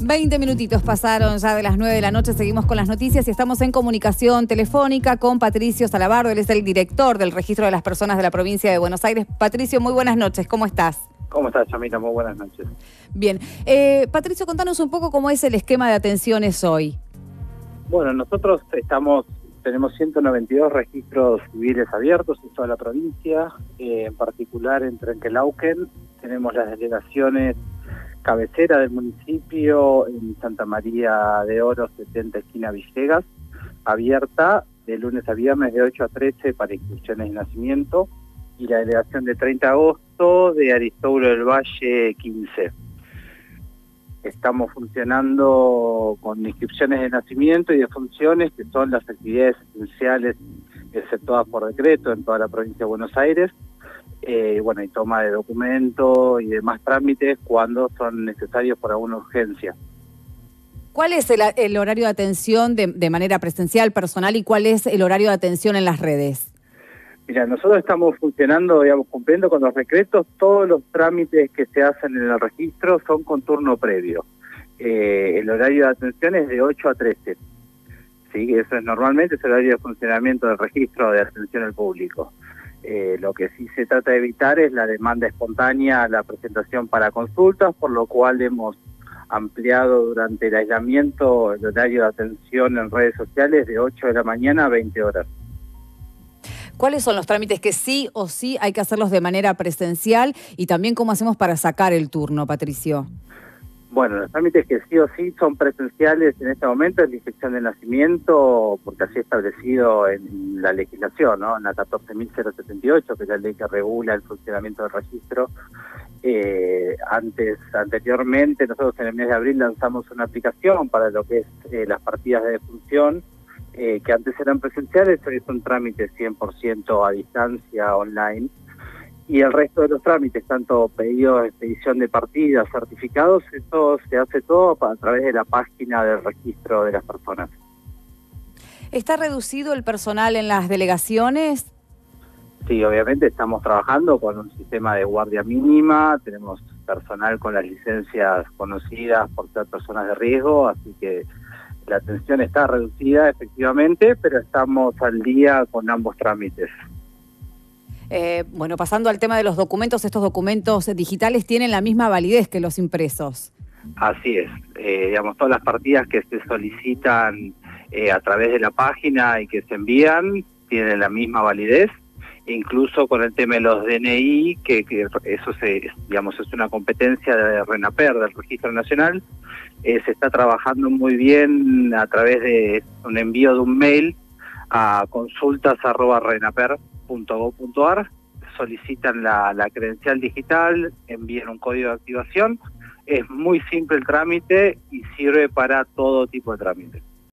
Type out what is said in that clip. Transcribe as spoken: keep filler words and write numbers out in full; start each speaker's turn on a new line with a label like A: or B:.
A: veinte minutitos pasaron ya de las nueve de la noche, seguimos con las noticias y estamos en comunicación telefónica con Patricio Salabardo, él es el director del Registro de las Personas de la Provincia de Buenos Aires. Patricio, muy buenas noches, ¿cómo estás?
B: ¿Cómo estás, Chamita? Muy buenas noches.
A: Bien. Eh, Patricio, contanos un poco cómo es el esquema de atenciones hoy.
B: Bueno, nosotros estamos tenemos ciento noventa y dos registros civiles abiertos en toda la provincia, eh, en particular en Trenquelauquen tenemos las delegaciones cabecera del municipio en Santa María de Oro, setenta, esquina Villegas, abierta de lunes a viernes de ocho a trece para inscripciones de nacimiento, y la delegación de treinta de agosto de Aristóbulo del Valle, quince. Estamos funcionando con inscripciones de nacimiento y de funciones, que son las actividades esenciales exceptuadas por decreto en toda la provincia de Buenos Aires. Eh, bueno, y toma de documento y demás trámites cuando son necesarios por alguna urgencia.
A: ¿Cuál es el, el horario de atención de, de manera presencial, personal, y cuál es el horario de atención en las redes?
B: Mira, nosotros estamos funcionando, digamos, cumpliendo con los decretos. Todos los trámites que se hacen en el registro son con turno previo. Eh, el horario de atención es de ocho a trece. ¿Sí? Eso es normalmente es el horario de funcionamiento del registro de atención al público. Eh, lo que sí se trata de evitar es la demanda espontánea a la presentación para consultas, por lo cual hemos ampliado durante el aislamiento el horario de atención en redes sociales de ocho de la mañana a veinte horas.
A: ¿Cuáles son los trámites que sí o sí hay que hacerlos de manera presencial y también cómo hacemos para sacar el turno, Patricio?
B: Bueno, los trámites que sí o sí son presenciales en este momento es la inscripción de nacimiento, porque así establecido en la legislación, ¿no? En la catorce mil setenta y ocho, que es la ley que regula el funcionamiento del registro. Eh, antes, anteriormente, nosotros en el mes de abril lanzamos una aplicación para lo que es eh, las partidas de defunción, eh, que antes eran presenciales, hoy son trámites cien por ciento a distancia, online. Y el resto de los trámites, tanto pedidos de expedición de partidas, certificados, eso se hace todo a través de la página del registro de las personas.
A: ¿Está reducido el personal en las delegaciones?
B: Sí, obviamente estamos trabajando con un sistema de guardia mínima, tenemos personal con las licencias conocidas por ser personas de riesgo, así que la atención está reducida efectivamente, pero estamos al día con ambos trámites.
A: Eh, bueno, pasando al tema de los documentos, ¿estos documentos digitales tienen la misma validez que los impresos?
B: Así es, eh, digamos, todas las partidas que se solicitan eh, a través de la página y que se envían tienen la misma validez, incluso con el tema de los D N I, que, que eso se, digamos, es una competencia de RENAPER, del Registro Nacional. Eh, se está trabajando muy bien a través de un envío de un mail a consultas arroba renaper punto gob punto ar, solicitan la, la credencial digital, envían un código de activación. Es muy simple el trámite y sirve para todo tipo de trámites.